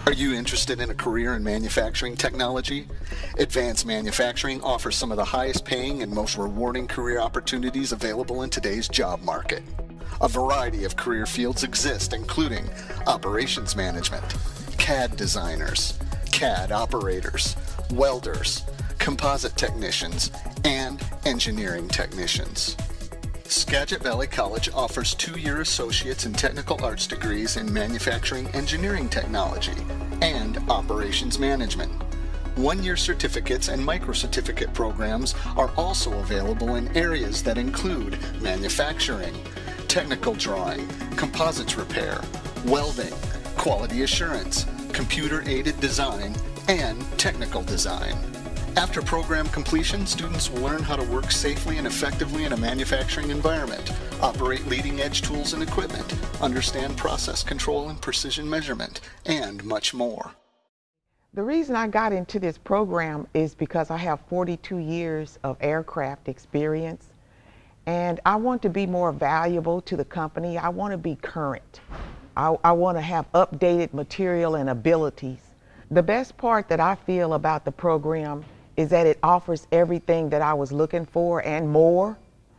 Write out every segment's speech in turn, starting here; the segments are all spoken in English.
Are you interested in a career in manufacturing technology? Advanced Manufacturing offers some of the highest paying and most rewarding career opportunities available in today's job market. A variety of career fields exist, including operations management, CAD designers, CAD operators, welders, composite technicians, and engineering technicians. Skagit Valley College offers 2-year associates and technical arts degrees in manufacturing engineering technology and operations management. 1-year certificates and micro-certificate programs are also available in areas that include manufacturing, technical drawing, composites repair, welding, quality assurance, computer-aided design, and technical design. After program completion, students will learn how to work safely and effectively in a manufacturing environment, operate leading-edge tools and equipment, understand process control and precision measurement, and much more. The reason I got into this program is because I have 42 years of aircraft experience, and I want to be more valuable to the company. I want to be current. I want to have updated material and abilities. The best part that I feel about the program is that it offers everything that I was looking for and more.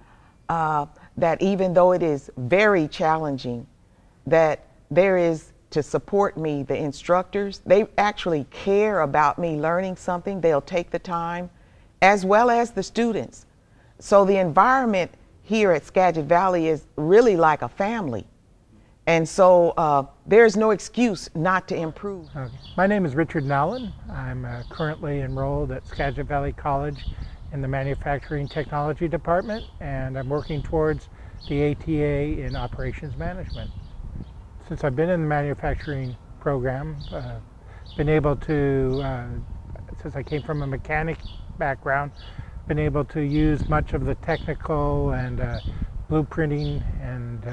That even though it is very challenging, that there is to support me, the instructors, they actually care about me learning something. They'll take the time, as well as the students. So the environment here at Skagit Valley is really like a family. And so there's no excuse not to improve. Okay. My name is Richard Nowlan. I'm currently enrolled at Skagit Valley College in the Manufacturing Technology Department, and I'm working towards the ATA in Operations Management. Since I've been in the manufacturing program, been able to, since I came from a mechanic background, been able to use much of the technical and blueprinting and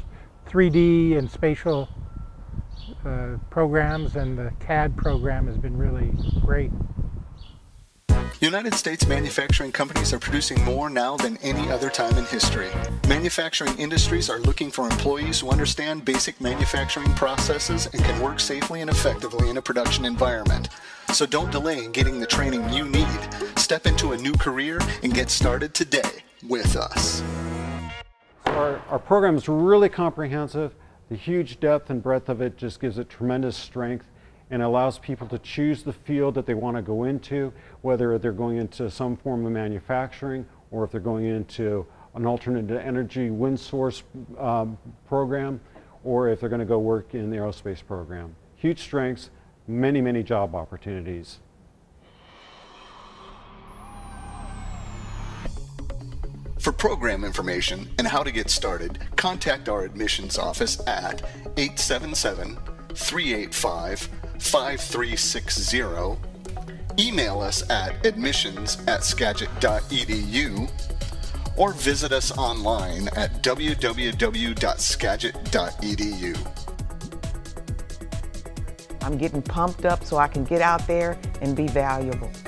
3D and spatial programs, and the CAD program has been really great. United States manufacturing companies are producing more now than any other time in history. Manufacturing industries are looking for employees who understand basic manufacturing processes and can work safely and effectively in a production environment. So don't delay in getting the training you need. Step into a new career and get started today with us. Our program is really comprehensive. The huge depth and breadth of it just gives it tremendous strength and allows people to choose the field that they want to go into, whether they're going into some form of manufacturing or if they're going into an alternate energy wind source program, or if they're going to go work in the aerospace program. Huge strengths, many, many job opportunities. For program information and how to get started, contact our admissions office at 877-385-5360, email us at admissions@skagit.edu, or visit us online at www.skagit.edu. I'm getting pumped up so I can get out there and be valuable.